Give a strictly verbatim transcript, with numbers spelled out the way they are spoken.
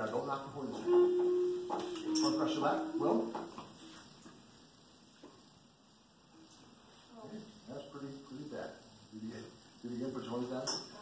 Now don't knock the horn in. Want to press your back? Will? Okay. That's pretty, pretty bad. Do it again. Do it again. Put your arms down.